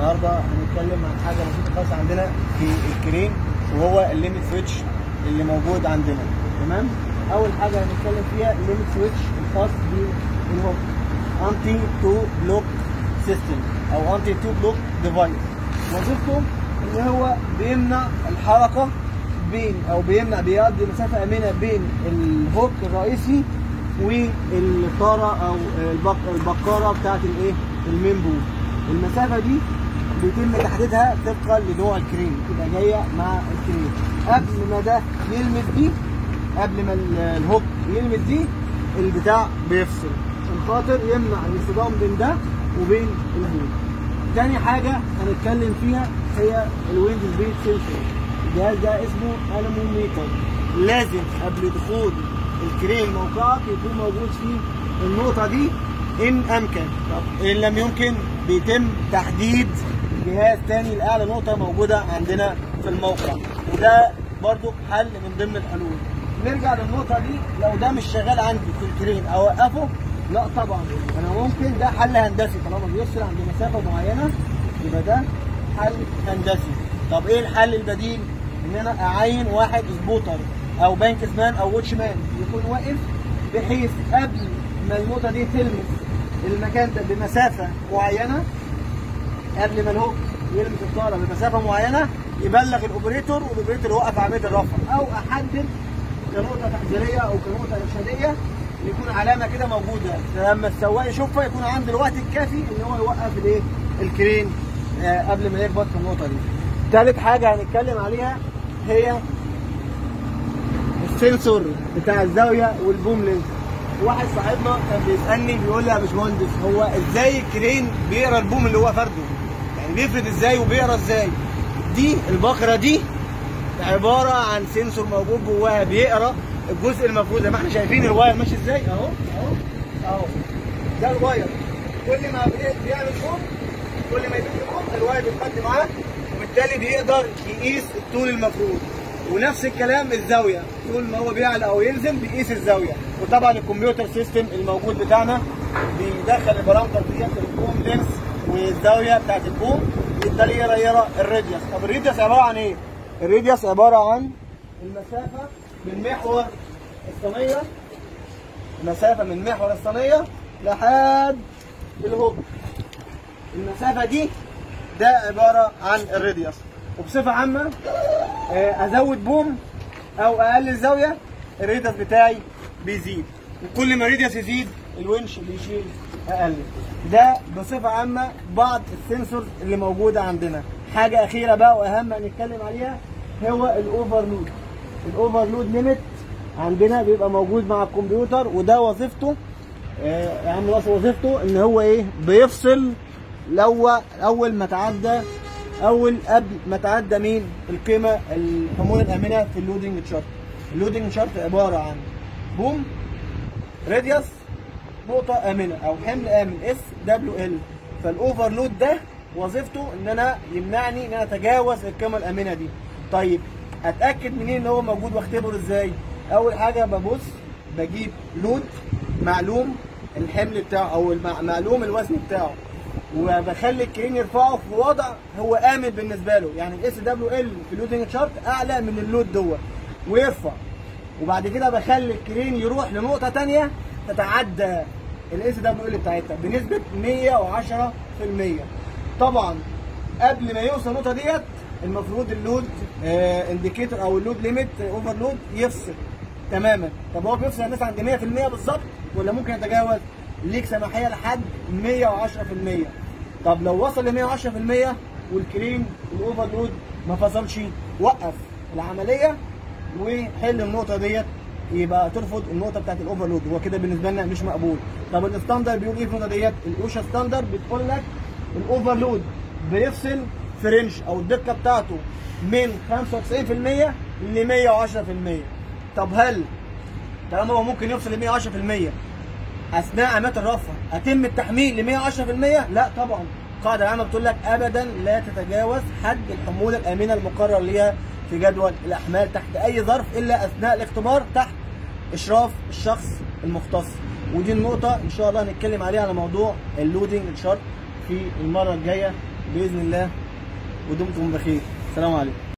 النهارده هنتكلم عن حاجه بسيطه خالص عندنا في الكرين، وهو الليميت سويتش اللي موجود عندنا. تمام؟ اول حاجه هنتكلم فيها الليميت سويتش الخاص بالهوك انتي تو بلوك سيستم او انتي تو بلوك ديفايس. وظيفته ان هو بيمنع الحركه بين او بيقضي مسافه امنه بين الهوك الرئيسي والطاره او البقاره بتاعت الايه؟ المين بول. المسافه دي بيتم تحديدها طبقا لنوع الكرين، تبقى جايه مع الكرين. قبل ما ده يلمس دي، قبل ما الهوك يلمس دي، البتاع بيفصل عشان خاطر يمنع الانصدام بين ده وبين الهوك. تاني حاجه هنتكلم فيها هي الويند سبيد سنسور. الجهاز ده اسمه انوميتر. لازم قبل دخول الكرين موقعك يكون موجود فيه النقطه دي ان امكن. طب ان لم يمكن بيتم تحديد جهاز تاني لاعلى نقطه موجوده عندنا في الموقع، وده برضو حل من ضمن الحلول. نرجع للنقطه دي، لو ده مش شغال عندي في الكرين اوقفه؟ لا طبعا، انا ممكن، ده حل هندسي طالما بيفصل عند مسافه معينه يبقى ده حل هندسي. طب ايه الحل البديل؟ ان انا اعين واحد سبوتر او بانكس مان او ووتش مان يكون واقف، بحيث قبل ما النقطه دي تلمس المكان ده بمسافه معينه، قبل ما الهوك يلمس الطاره بمسافه معينه، يبلغ الاوبريتور والاوبريتور يوقف عمليه الرفع، او احدد كنقطه تحذيريه او كنقطه ارشاديه يكون علامه كده موجوده لما السواق يشوفها يكون عنده الوقت الكافي ان هو يوقف الايه؟ الكرين قبل ما يخبط في النقطه دي. ثالث حاجه هنتكلم عليها هي السنسور بتاع الزاويه والبوم لينز. واحد صاحبنا كان بيسالني بيقول لي يا باشمهندس، هو ازاي الكرين بيقرا البوم اللي هو فرده؟ يعني بيفرد ازاي وبيقرا ازاي؟ دي البقره دي عباره عن سنسور موجود جواها بيقرا الجزء المفروض. زي ما احنا شايفين الواير ماشي ازاي اهو اهو اهو، ده الواير. كل ما بيعمل بوم، كل ما يبتدي بوم الواير بيتقدم معاه، وبالتالي بيقدر يقيس الطول المفروض. ونفس الكلام الزاويه، طول ما هو بيعلى او ينزل بيقيس الزاويه. وطبعا الكمبيوتر سيستم الموجود بتاعنا بيدخل البارامتر ديت البوم لينس والزاويه بتاعت البوم، يقدر يقرا الراديوس. طب الراديوس عباره عن ايه؟ الراديوس عباره عن المسافه من محور الصينيه، المسافه من محور الصينيه لحد الهوك. المسافه دي ده عباره عن الراديوس. وبصفه عامه ازود بوم او اقلل زاويه الراديوس بتاعي بيزيد، وكل ما الراديوس يزيد الونش بيشيل اقل. ده بصفه عامه بعض السنسورز اللي موجوده عندنا. حاجه اخيره بقى واهم هنتكلم عليها هو الاوفرلود. الاوفرلود ليميت عندنا بيبقى موجود مع الكمبيوتر، وده وظيفته وظيفته ان هو ايه؟ بيفصل لو اول ما تعدى قبل ما تعدى مين؟ القيمه الحموله الامنه في اللودنج تشارت. اللودنج تشارت عباره عن بوم، راديوس، نقطه امنه او حمل امن اس دبليو ال. فالاوفرلود ده وظيفته ان انا يمنعني ان انا اتجاوز القيمه الامنه دي. طيب اتاكد منين ان هو موجود واختبره ازاي؟ اول حاجه ببص بجيب لود معلوم الحمل بتاعه او معلوم الوزن بتاعه، وبخلي الكرين يرفعه في وضع هو امن بالنسبه له. يعني الاس دبليو ال في اللودنج تشارت اعلى من اللود دوت ويرفع. وبعد كده بخلي الكرين يروح لنقطه ثانيه تتعدى الاس دبليو ال بتاعتها بنسبه 110%. طبعا قبل ما يوصل النقطه ديت المفروض اللود انديكيتور او اللود ليميت اوفرلود يفصل تماما. طب هو بيفصل الناس عند 100% بالظبط ولا ممكن يتجاوز؟ ليك سماحيه لحد 110%. طب لو وصل ل 110% والكرين الاوفرلود ما فصلش، وقف العمليه وحل النقطه ديت، يبقى ترفض النقطه بتاعت الاوفرلود. هو كده بالنسبه لنا مش مقبول. طب الستاندر بيقول ايه في النقطه ديت؟ الاوشا ستاندر بتقول لك الاوفرلود بيفصل في رينج او الدقه بتاعته من 95% ل 110%. طب هل طالما هو ممكن يوصل ل 110% اثناء عمليه الرفع اتم التحميل ل 110%؟ لا طبعا. القاعده العامه بتقول لك ابدا لا تتجاوز حد الحموله الامنه المقرر ليها في جدول الاحمال تحت اي ظرف الا اثناء الاختبار تحت اشراف الشخص المختص. ودي النقطه ان شاء الله هنتكلم عليها على موضوع اللودنج تشارت في المره الجايه باذن الله، ودمتم بخير. السلام عليكم.